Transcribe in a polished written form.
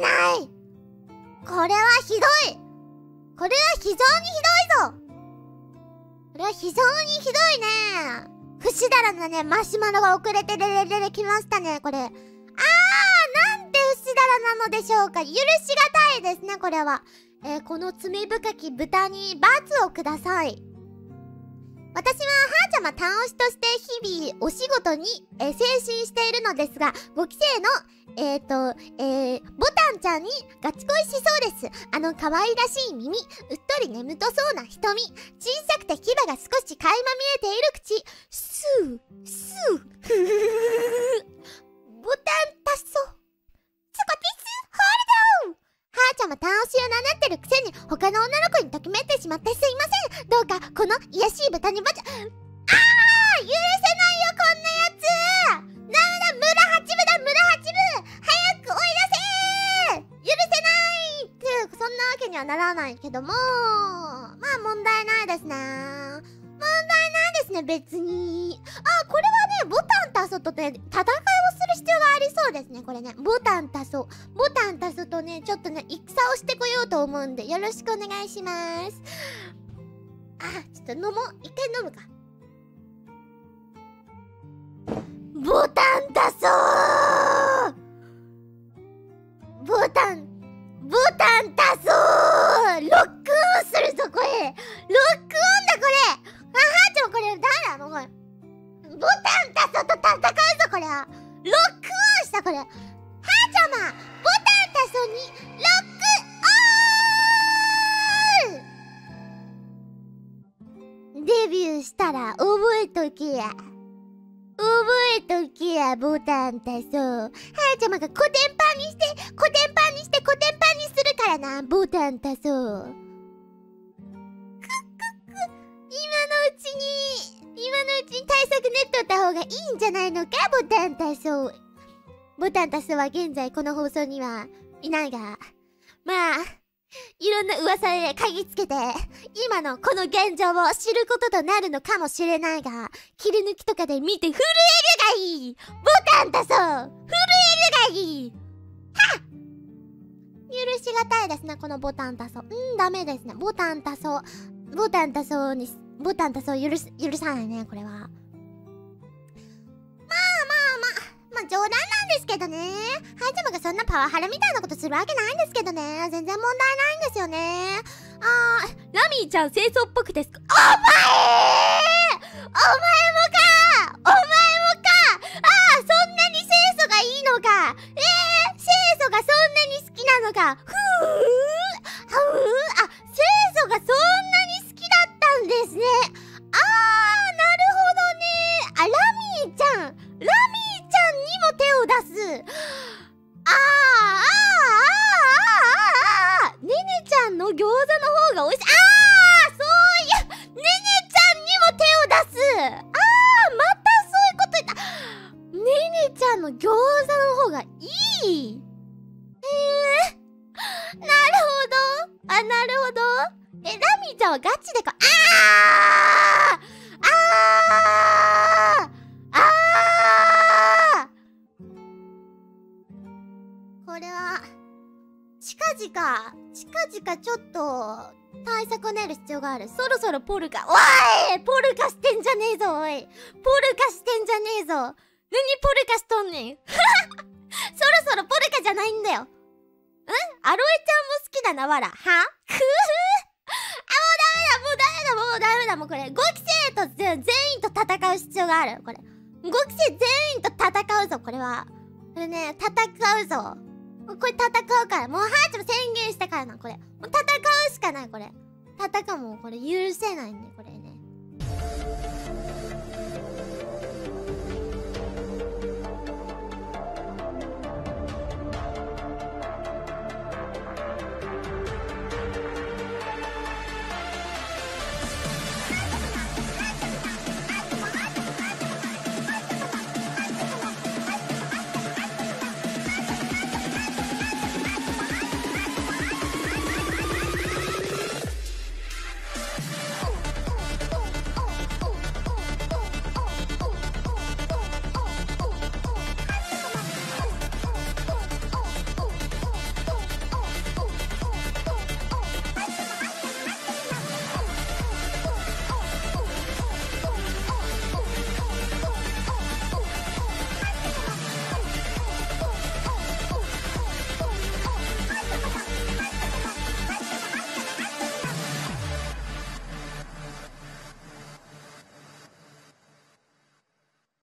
ない。これはひどい。これは非常にひどいぞ。これは非常にひどいね。不死だらなね、マシュマロが遅れてレレレレ来ましたね、これ。なんて不死だらなのでしょうか。許しがたいですね、これは。この罪深き豚に罰をください。私ははーちゃま倒しとして日々お仕事に、精進しているのですが、5期生の、ボタンちゃんにガチ恋しそうです。可愛らしい耳、うっとり眠とそうな瞳、小さくて牙が少し垣間見えている口、スー、スー、ふふふふ。ボタンたそ。そこです、ホールド。はーちゃま倒しを名乗ってるくせに他の女の子にときめいてしまってすいません。どうかこの癒やしい豚に許せないよ、こんなやつ。ダメだ、村八部だ、村八部。早く追い出せ。許せないってそんなわけにはならないけども、まあ問題ないですね。問題ないですね、別に。これはね、ボタンタソとね、戦いをする必要がありそうですね、これね。ボタンタソとね、ちょっとね、戦をしてこようと思うんで、よろしくお願いします。ちょっと飲もう。一回飲むか。ボタンタソー、ボタンタソー、ロックオンするぞ、これ。ロックオンだ、これ。はーちゃん、これ、誰なのこれ。ボタンタソと戦うぞ、これ。ロックオンした、これ。はーちゃま、ボタンタソに、ロックオン。デビューしたら、覚えとけや。ボタンタソ。はーちゃまがコテンパンにして、コテンパンにするからな、ボタンタソ。今のうちに対策練っとった方がいいんじゃないのか、ボタンタソ。ボタンタソは現在この放送にはいないが、まあ、いろんな噂で嗅ぎつけて、今のこの現状を知ることとなるのかもしれないが、切り抜きとかで見て震えるがいい。ボタンタソ、震えるがいい。はっ、許しがたいですね、このボタンタソ。ダメですね。ボタンタソ許さないね、これは。まあ冗談なんですけどね。はーちゃまがそんなパワハラみたいなことするわけないんですけどね。全然問題ないんですよね。 ラミーちゃん清楚っぽくですか？ お前もかそんなに清楚がいいのか。清楚がそんなに好きなのか。清楚がそんなに好きだったんですね。なるほどね。ラミーちゃんにも手を出す。ねねちゃんの餃子の方が美味しい。そういや、ねねちゃんにも手を出す。またそういうこと言った。ねねちゃんの餃子の方がいい。なるほど。ラミーちゃんはガチでか。これは近々ちょっと対策を練る必要がある。そろそろポルカしてんじゃねえぞ。何ポルカしとんねん。そろそろポルカじゃないんだよ。アロエちゃんも好きだな、わら。はもうダメだ、もうこれ。5期生と全員と戦う必要がある。これ。5期生全員と戦うぞ、これは。これね、戦うぞ。これ戦うから。もうはーちゃんも宣言したからな、これ。もう戦うしかない、これ。もうこれ許せないんで、これね。